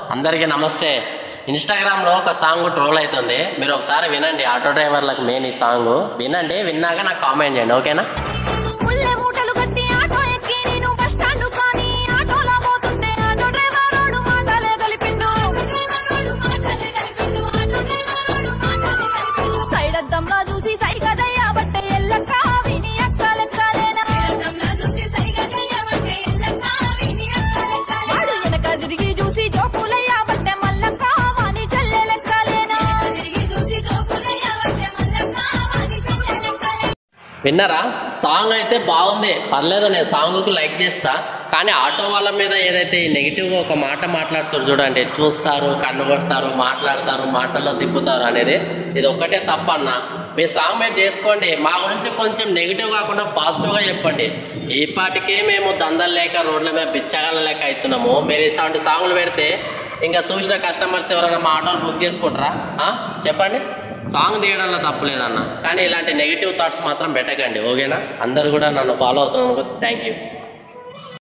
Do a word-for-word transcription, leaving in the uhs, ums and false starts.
అందరికీ నమస్తే. ఇన్స్టాగ్రామ్లో ఒక సాంగ్ ట్రోల్ అవుతుంది, మీరు ఒకసారి వినండి. ఆటో డ్రైవర్లకు మెయిన్ ఈ సాంగ్ వినండి, విన్నాక నాకు కామెంట్ చేయండి, ఓకేనా? విన్నారా? సాంగ్ అయితే బాగుంది, పర్లేదు, నేను సాంగ్కు లైక్ చేస్తా. కానీ ఆటో వాళ్ళ మీద ఏదైతే నెగిటివ్గా ఒక మాట మాట్లాడుతారు చూడండి, చూస్తారు, కన్ను కొడతారు, మాట్లాడతారు, మాటల్లో తిప్పుతారు అనేది, ఇది ఒక్కటే తప్పన్న. మీ సాంగ్ మీరు చేసుకోండి, మా గురించి కొంచెం నెగిటివ్ కాకుండా పాజిటివ్గా చెప్పండి. ఈ పాటికే మేము దందలు లేక రోడ్ల మీద బిచ్చగాళ్ళ లేక అవుతున్నాము. మీరు ఇలాంటి సాంగ్లు పెడితే ఇంకా చూసిన కస్టమర్స్ ఎవరైనా మా ఆటోలు బుక్ చేసుకుంటారా? చెప్పండి. సాంగ్ తీయడంలో తప్పులేదన్న, కానీ ఇలాంటి నెగిటివ్ థాట్స్ మాత్రం పెట్టకండి, ఓకేనా? అందరు కూడా నన్ను ఫాలో అవుతున్నందుకు థ్యాంక్ యూ.